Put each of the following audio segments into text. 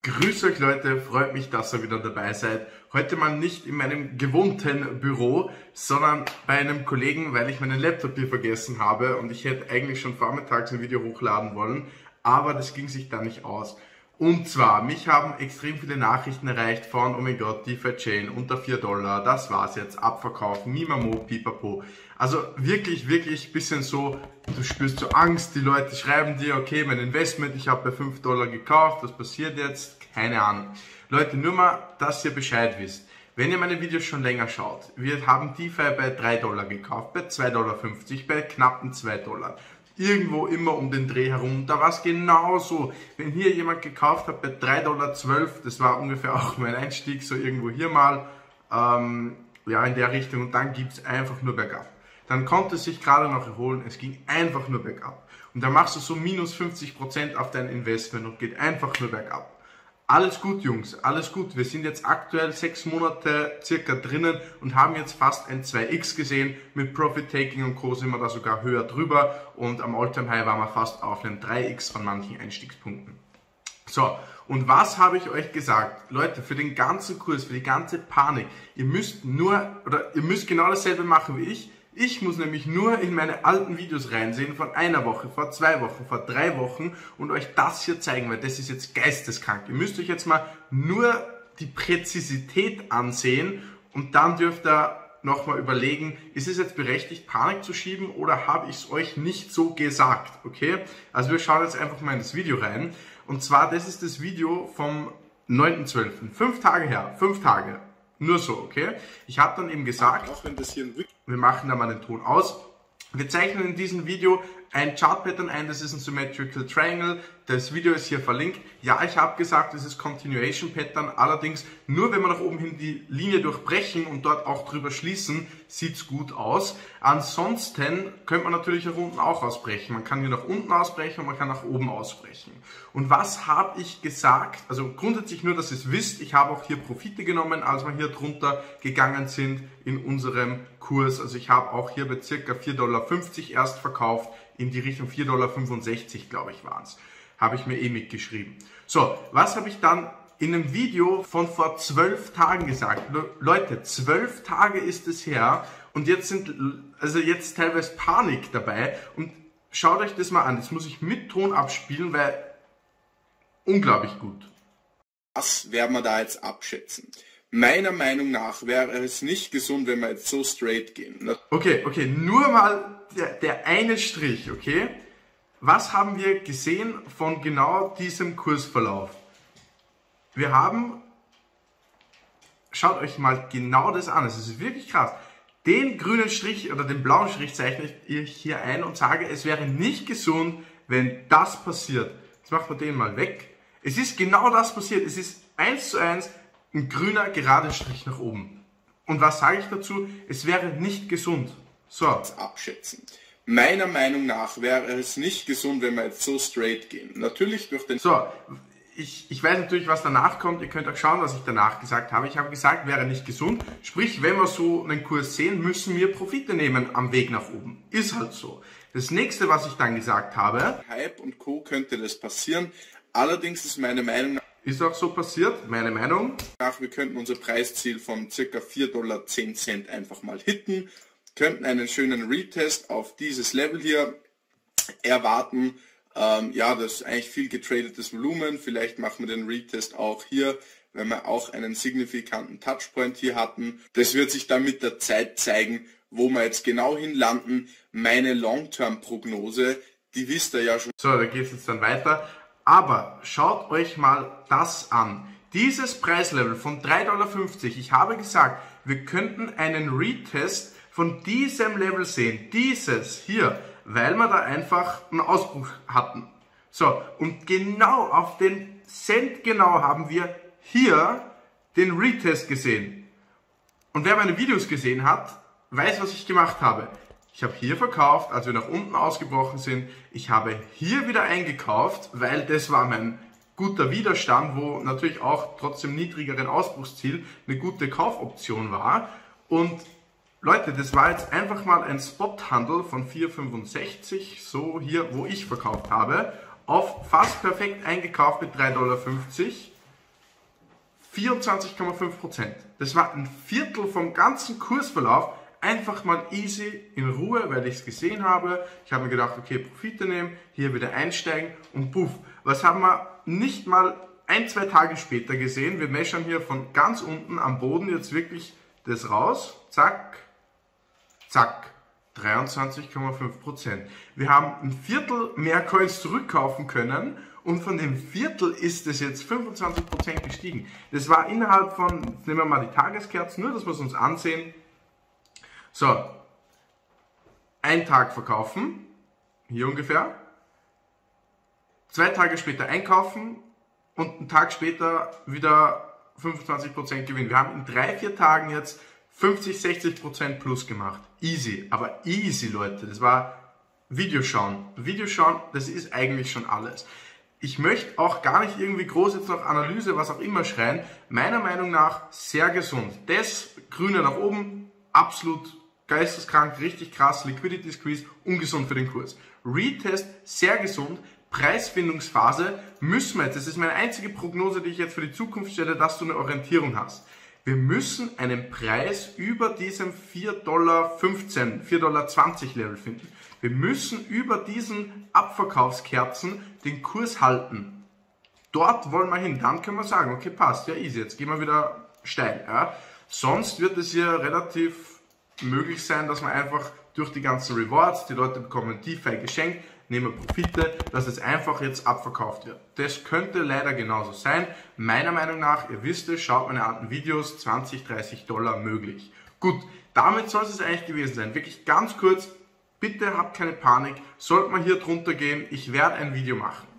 Grüß euch Leute, freut mich, dass ihr wieder dabei seid. Heute mal nicht in meinem gewohnten Büro, sondern bei einem Kollegen, weil ich meinen Laptop hier vergessen habe und ich hätte eigentlich schon vormittags ein Video hochladen wollen, aber das ging sich da nicht aus. Und zwar, mich haben extrem viele Nachrichten erreicht von, oh mein Gott, DeFi-Chain unter $4, das war's jetzt, abverkaufen, Mimamo, pipapo. Also wirklich bisschen so, du spürst so Angst, die Leute schreiben dir, okay, mein Investment, ich habe bei $5 gekauft, was passiert jetzt? Keine Ahnung. Leute, nur mal, dass ihr Bescheid wisst. Wenn ihr meine Videos schon länger schaut, wir haben DeFi bei $3 gekauft, bei $2,50, bei knappen $2. Irgendwo immer um den Dreh herum. Da war es genauso. Wenn hier jemand gekauft hat bei $3,12, das war ungefähr auch mein Einstieg, so irgendwo hier mal, ja, in der Richtung. Und dann gibt es einfach nur bergab. Dann konnte es sich gerade noch erholen, es ging einfach nur bergab. Und dann machst du so minus 50% auf dein Investment und geht einfach nur bergab. Alles gut, Jungs, alles gut. Wir sind jetzt aktuell 6 Monate circa drinnen und haben jetzt fast ein 2x gesehen. Mit Profit-Taking und Co. sind wir da sogar höher drüber und am All-Time-High waren wir fast auf einem 3x von manchen Einstiegspunkten. So, und was habe ich euch gesagt? Leute, für den ganzen Kurs, für die ganze Panik, ihr müsst genau dasselbe machen wie ich. Ich muss nämlich nur in meine alten Videos reinsehen von einer Woche, vor 2 Wochen, vor 3 Wochen und euch das hier zeigen, weil das ist jetzt geisteskrank. Ihr müsst euch jetzt mal nur die Präzisität ansehen und dann dürft ihr nochmal überlegen, ist es jetzt berechtigt, Panik zu schieben oder habe ich es euch nicht so gesagt, okay? Also wir schauen jetzt einfach mal in das Video rein und zwar, das ist das Video vom 9.12., 5 Tage her, 5 Tage. Nur so, okay? Ich habe dann eben gesagt, auch wenn das hier wir machen da mal den Ton aus. Wir zeichnen in diesem Video ein Chart-Pattern ein, das ist ein Symmetrical Triangle. Das Video ist hier verlinkt. Ja, ich habe gesagt, es ist Continuation Pattern, allerdings nur wenn wir nach oben hin die Linie durchbrechen und dort auch drüber schließen, sieht es gut aus. Ansonsten könnte man natürlich nach unten auch ausbrechen. Man kann hier nach unten ausbrechen und man kann nach oben ausbrechen. Und was habe ich gesagt? Also grundsätzlich nur, dass ihr es wisst, ich habe auch hier Profite genommen, als wir hier drunter gegangen sind in unserem Kurs. Also ich habe auch hier bei ca. $4,50 erst verkauft, in die Richtung $4,65, glaube ich, waren es. Habe ich mir mitgeschrieben. So, was habe ich dann in einem Video von vor 12 Tagen gesagt? Leute, 12 Tage ist es her und jetzt jetzt teilweise Panik dabei und schaut euch das mal an. Das muss ich mit Ton abspielen, weil unglaublich gut. Was werden wir da jetzt abschätzen? Meiner Meinung nach wäre es nicht gesund, wenn wir jetzt so straight gehen. Okay, nur mal der eine Strich, okay? Was haben wir gesehen von genau diesem Kursverlauf? Wir haben, schaut euch mal genau das an, es ist wirklich krass. Den grünen Strich oder den blauen Strich zeichne ich hier ein und sage, es wäre nicht gesund, wenn das passiert. Jetzt machen wir den mal weg. Es ist genau das passiert, es ist 1:1 ein grüner gerader Strich nach oben. Und was sage ich dazu? Es wäre nicht gesund. So. Abschätzen. Meiner Meinung nach wäre es nicht gesund, wenn wir jetzt so straight gehen. Natürlich durch den... So, ich weiß natürlich, was danach kommt. Ihr könnt auch schauen, was ich danach gesagt habe. Ich habe gesagt, wäre nicht gesund. Sprich, wenn wir so einen Kurs sehen, müssen wir Profite nehmen am Weg nach oben. Ist halt so. Das nächste, was ich dann gesagt habe... Hype und Co. könnte das passieren. Allerdings ist meine Meinung nach... Ist auch so passiert, meine Meinung. Wir könnten unser Preisziel von ca. $4,10 einfach mal hitten. Könnten einen schönen Retest auf dieses Level hier erwarten. Ja, das ist eigentlich viel getradetes Volumen. Vielleicht machen wir den Retest auch hier, wenn wir auch einen signifikanten Touchpoint hier hatten. Das wird sich dann mit der Zeit zeigen, wo wir jetzt genau hinlanden. Meine Long-Term-Prognose, die wisst ihr ja schon. So, da geht es jetzt dann weiter. Aber schaut euch mal das an. Dieses Preislevel von $3,50, ich habe gesagt, wir könnten einen Retest von diesem Level sehen, dieses hier, weil wir da einfach einen Ausbruch hatten. So, und genau auf den Cent genau haben wir hier den Retest gesehen. Und wer meine Videos gesehen hat, weiß, was ich gemacht habe. Ich habe hier verkauft, als wir nach unten ausgebrochen sind. Ich habe hier wieder eingekauft, weil das war mein guter Widerstand, wo natürlich auch trotzdem niedrigeren Ausbruchsziel eine gute Kaufoption war. Und Leute, das war jetzt einfach mal ein Spothandel von 4,65, so hier, wo ich verkauft habe, auf fast perfekt eingekauft mit $3,50. 24,5%. Das war ein Viertel vom ganzen Kursverlauf. Einfach mal easy, in Ruhe, weil ich es gesehen habe. Ich habe mir gedacht, okay, Profite nehmen, hier wieder einsteigen und puff. Was haben wir nicht mal 1-2 Tage später gesehen? Wir meschen hier von ganz unten am Boden jetzt wirklich das raus. Zack, zack. 23,5%. Wir haben ein Viertel mehr Coins zurückkaufen können und von dem Viertel ist es jetzt 25% gestiegen. Das war innerhalb von, nehmen wir mal die Tageskerzen, nur dass wir es uns ansehen. So, ein Tag verkaufen, hier ungefähr, 2 Tage später einkaufen und einen Tag später wieder 25% Gewinn. Wir haben in 3-4 Tagen jetzt 50-60% plus gemacht. Easy, aber easy, Leute. Das war Videoschauen. Videoschauen, das ist eigentlich schon alles. Ich möchte auch gar nicht irgendwie groß jetzt noch Analyse, was auch immer schreien. Meiner Meinung nach sehr gesund. Das Grüne nach oben, absolut geisteskrank, richtig krass. Liquidity Squeeze, ungesund für den Kurs. Retest, sehr gesund. Preisfindungsphase müssen wir jetzt, das ist meine einzige Prognose, die ich jetzt für die Zukunft stelle, dass du eine Orientierung hast. Wir müssen einen Preis über diesem $4,15, $4,20 Level finden. Wir müssen über diesen Abverkaufskerzen den Kurs halten. Dort wollen wir hin. Dann können wir sagen, okay, passt, ja easy, jetzt gehen wir wieder steil. Ja. Sonst wird es hier relativ möglich sein, dass man einfach durch die ganzen Rewards, die Leute bekommen DeFi geschenkt, nehmen Profite, dass es einfach jetzt abverkauft wird. Das könnte leider genauso sein. Meiner Meinung nach, ihr wisst es, schaut meine alten Videos, $20-30 möglich. Gut, damit soll es eigentlich gewesen sein. Wirklich ganz kurz, bitte habt keine Panik. Sollte man hier drunter gehen, ich werde ein Video machen.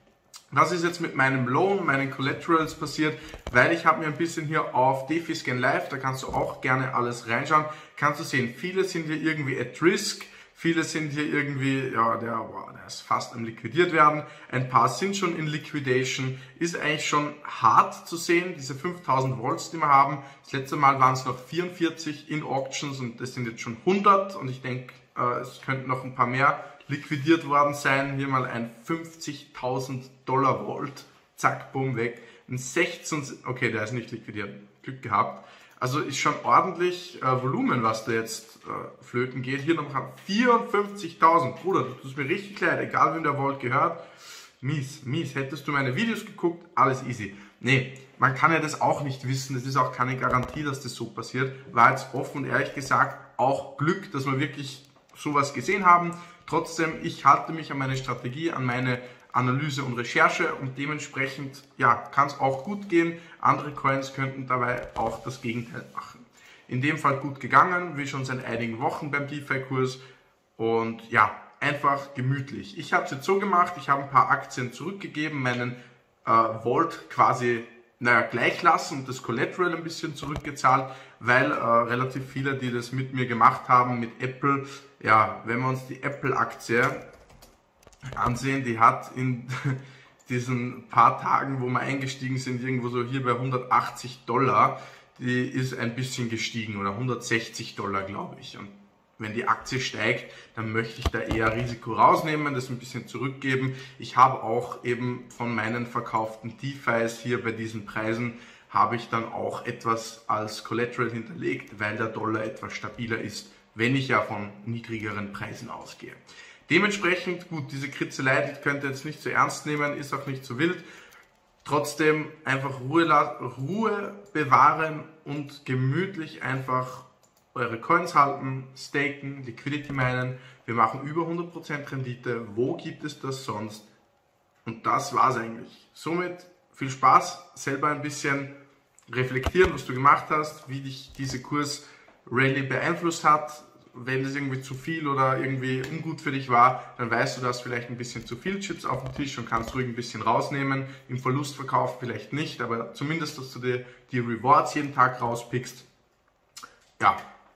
Was ist jetzt mit meinem Loan, meinen Collaterals passiert? Weil ich habe mir ein bisschen hier auf DeFi Scan Live, da kannst du auch gerne alles reinschauen, kannst du sehen, viele sind hier irgendwie at risk. Viele sind hier irgendwie, ja, der ist fast am liquidiert werden. Ein paar sind schon in Liquidation. Ist eigentlich schon hart zu sehen, diese 5000 Volts, die wir haben. Das letzte Mal waren es noch 44 in Auctions und das sind jetzt schon 100. Und ich denke, es könnten noch ein paar mehr liquidiert worden sein. Hier mal ein $50.000 Volt. Zack, bumm, weg. Ein 16, okay, der ist nicht liquidiert. Glück gehabt. Also ist schon ordentlich Volumen, was da jetzt flöten geht. Hier noch 54.000. Bruder, das tut mir richtig leid, egal wem der Volt gehört. Mies, mies. Hättest du meine Videos geguckt, alles easy. Nee, man kann ja das auch nicht wissen. Das ist auch keine Garantie, dass das so passiert. War jetzt offen und ehrlich gesagt auch Glück, dass wir wirklich sowas gesehen haben. Trotzdem, ich halte mich an meine Strategie, an meine Analyse und Recherche und dementsprechend ja, kann es auch gut gehen. Andere Coins könnten dabei auch das Gegenteil machen. In dem Fall gut gegangen, wie schon seit einigen Wochen beim DeFi-Kurs und ja, einfach gemütlich. Ich habe es jetzt so gemacht, ich habe ein paar Aktien zurückgegeben, meinen Volt quasi gleich lassen und das Collateral ein bisschen zurückgezahlt, weil relativ viele, die das mit mir gemacht haben, mit Apple, ja, wenn wir uns die Apple-Aktie ansehen, die hat in diesen paar Tagen, wo wir eingestiegen sind, irgendwo so hier bei $180, die ist ein bisschen gestiegen oder $160, glaube ich. Und wenn die Aktie steigt, dann möchte ich da eher Risiko rausnehmen, das ein bisschen zurückgeben. Ich habe auch eben von meinen verkauften DeFis hier bei diesen Preisen, habe ich dann auch etwas als Collateral hinterlegt, weil der Dollar etwas stabiler ist, wenn ich ja von niedrigeren Preisen ausgehe. Dementsprechend, gut, diese Kritzelei, die könnt ihr jetzt nicht so ernst nehmen, ist auch nicht so wild. Trotzdem einfach Ruhe bewahren und gemütlich einfach eure Coins halten, staken, Liquidity minen. Wir machen über 100% Rendite. Wo gibt es das sonst? Und das war's eigentlich. Somit viel Spaß, selber ein bisschen reflektieren, was du gemacht hast, wie dich diese Kurs-Rallye beeinflusst hat. Wenn das irgendwie zu viel oder irgendwie ungut für dich war, dann weißt du, dass vielleicht ein bisschen zu viel Chips auf dem Tisch und kannst ruhig ein bisschen rausnehmen. Im Verlustverkauf vielleicht nicht, aber zumindest, dass du dir die Rewards jeden Tag rauspickst. Ja,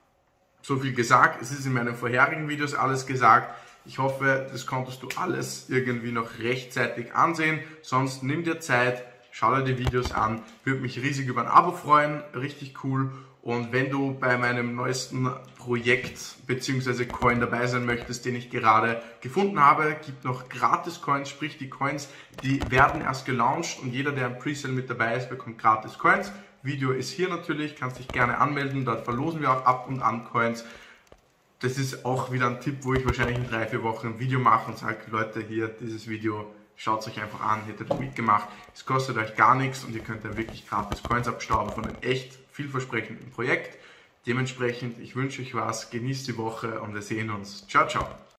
so viel gesagt. Es ist in meinen vorherigen Videos alles gesagt. Ich hoffe, das konntest du alles irgendwie noch rechtzeitig ansehen. Sonst nimm dir Zeit, schau dir die Videos an, würde mich riesig über ein Abo freuen, richtig cool. Und wenn du bei meinem neuesten Projekt bzw. Coin dabei sein möchtest, den ich gerade gefunden habe, gibt noch gratis Coins, sprich die Coins, die werden erst gelauncht und jeder, der im Presale mit dabei ist, bekommt gratis Coins. Video ist hier natürlich, kannst dich gerne anmelden, dort verlosen wir auch ab und an Coins. Das ist auch wieder ein Tipp, wo ich wahrscheinlich in 3-4 Wochen ein Video mache und sage, Leute, hier, dieses Video, schaut es euch einfach an, hättet ihr mitgemacht. Es kostet euch gar nichts und ihr könnt ja wirklich gratis Coins abstauben von einem echt vielversprechenden Projekt. Dementsprechend, ich wünsche euch was, genießt die Woche und wir sehen uns. Ciao, ciao.